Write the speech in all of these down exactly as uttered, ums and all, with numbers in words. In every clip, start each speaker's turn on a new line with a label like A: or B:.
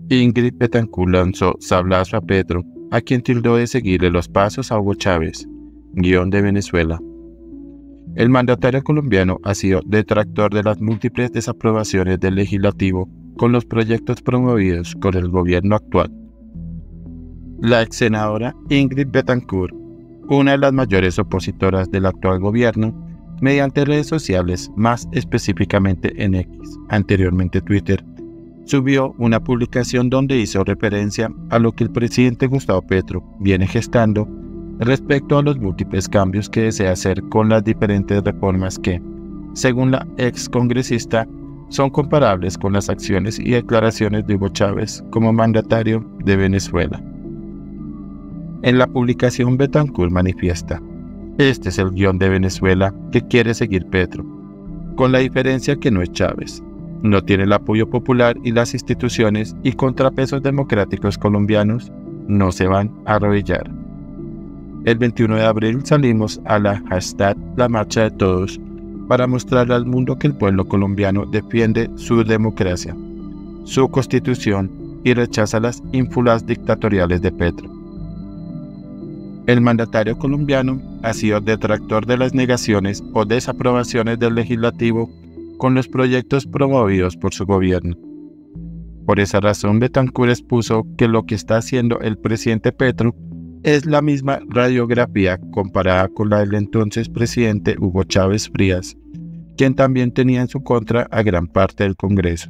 A: Ingrid Betancourt lanzó sablazo a Petro, a quien tildó de seguirle los pasos a Hugo Chávez, guión de Venezuela. El mandatario colombiano ha sido detractor de las múltiples desaprobaciones del legislativo con los proyectos promovidos por el gobierno actual. La ex senadora Ingrid Betancourt, una de las mayores opositoras del actual gobierno, mediante redes sociales, más específicamente en X, anteriormente Twitter, subió una publicación donde hizo referencia a lo que el presidente Gustavo Petro viene gestando respecto a los múltiples cambios que desea hacer con las diferentes reformas que, según la ex congresista, son comparables con las acciones y declaraciones de Hugo Chávez como mandatario de Venezuela. En la publicación, Betancourt manifiesta: este es el guión de Venezuela que quiere seguir Petro, con la diferencia que no es Chávez. No tiene el apoyo popular y las instituciones y contrapesos democráticos colombianos no se van a arrodillar. El veintiuno de abril salimos a la hashtag La Marcha de Todos para mostrarle al mundo que el pueblo colombiano defiende su democracia, su constitución y rechaza las ínfulas dictatoriales de Petro. El mandatario colombiano ha sido detractor de las negaciones o desaprobaciones del legislativo con los proyectos promovidos por su gobierno. Por esa razón, Betancourt expuso que lo que está haciendo el presidente Petro es la misma radiografía comparada con la del entonces presidente Hugo Chávez Frías, quien también tenía en su contra a gran parte del Congreso.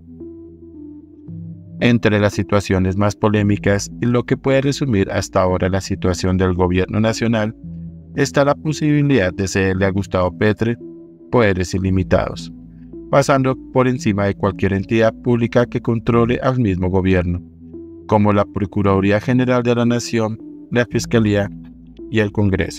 A: Entre las situaciones más polémicas y lo que puede resumir hasta ahora la situación del gobierno nacional está la posibilidad de cederle a Gustavo Petro poderes ilimitados, pasando por encima de cualquier entidad pública que controle al mismo gobierno, como la Procuraduría General de la Nación, la Fiscalía y el Congreso.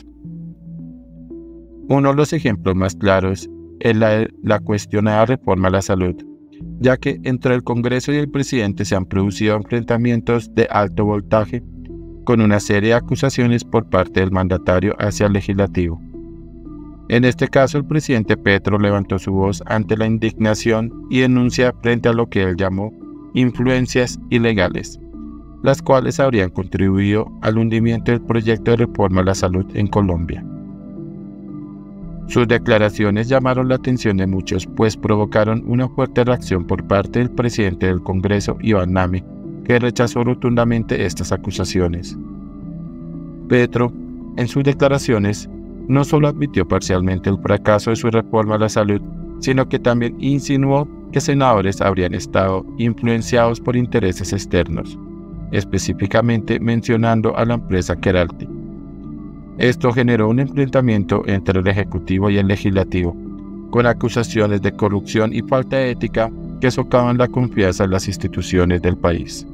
A: Uno de los ejemplos más claros es la, la cuestionada reforma a la salud, ya que entre el Congreso y el presidente se han producido enfrentamientos de alto voltaje con una serie de acusaciones por parte del mandatario hacia el legislativo. En este caso, el presidente Petro levantó su voz ante la indignación y denuncia frente a lo que él llamó influencias ilegales, las cuales habrían contribuido al hundimiento del proyecto de reforma a la salud en Colombia. Sus declaraciones llamaron la atención de muchos, pues provocaron una fuerte reacción por parte del presidente del Congreso, Iván Name, que rechazó rotundamente estas acusaciones. Petro, en sus declaraciones, no solo admitió parcialmente el fracaso de su reforma a la salud, sino que también insinuó que senadores habrían estado influenciados por intereses externos, específicamente mencionando a la empresa Keralty. Esto generó un enfrentamiento entre el Ejecutivo y el Legislativo, con acusaciones de corrupción y falta de ética que socavan la confianza en las instituciones del país.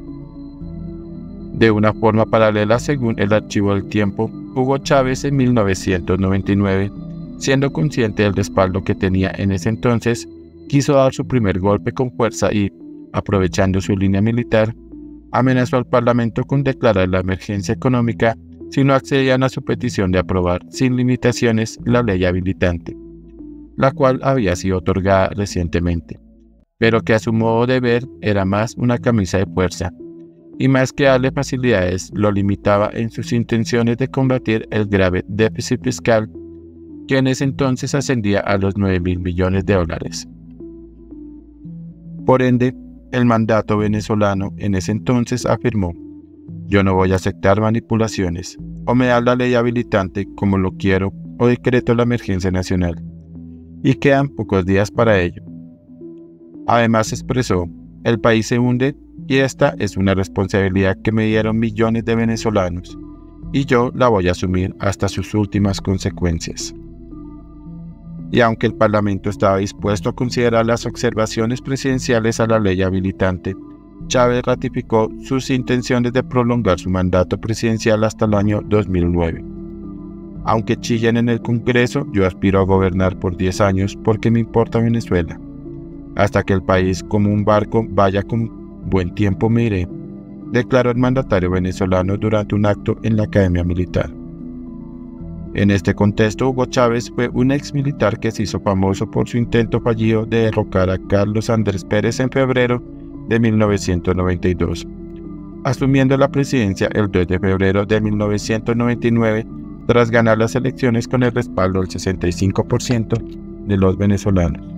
A: De una forma paralela, según el Archivo del Tiempo, Hugo Chávez en mil novecientos noventa y nueve, siendo consciente del respaldo que tenía en ese entonces, quiso dar su primer golpe con fuerza y, aprovechando su línea militar, amenazó al Parlamento con declarar la emergencia económica si no accedían a su petición de aprobar sin limitaciones la ley habilitante, la cual había sido otorgada recientemente, pero que a su modo de ver era más una camisa de fuerza, y más que darle facilidades lo limitaba en sus intenciones de combatir el grave déficit fiscal que en ese entonces ascendía a los nueve mil millones de dólares. Por ende, el mandato venezolano en ese entonces afirmó: yo no voy a aceptar manipulaciones, o me da la ley habilitante como lo quiero o decreto la emergencia nacional, y quedan pocos días para ello. Además expresó: el país se hunde y esta es una responsabilidad que me dieron millones de venezolanos, y yo la voy a asumir hasta sus últimas consecuencias. Y aunque el Parlamento estaba dispuesto a considerar las observaciones presidenciales a la ley habilitante, Chávez ratificó sus intenciones de prolongar su mandato presidencial hasta el año dos mil nueve. Aunque chillen en el Congreso, yo aspiro a gobernar por diez años porque me importa Venezuela. Hasta que el país como un barco vaya con buen tiempo me iré, declaró el mandatario venezolano durante un acto en la Academia Militar. En este contexto, Hugo Chávez fue un ex militar que se hizo famoso por su intento fallido de derrocar a Carlos Andrés Pérez en febrero de mil novecientos noventa y dos, asumiendo la presidencia el dos de febrero de mil novecientos noventa y nueve tras ganar las elecciones con el respaldo del sesenta y cinco por ciento de los venezolanos.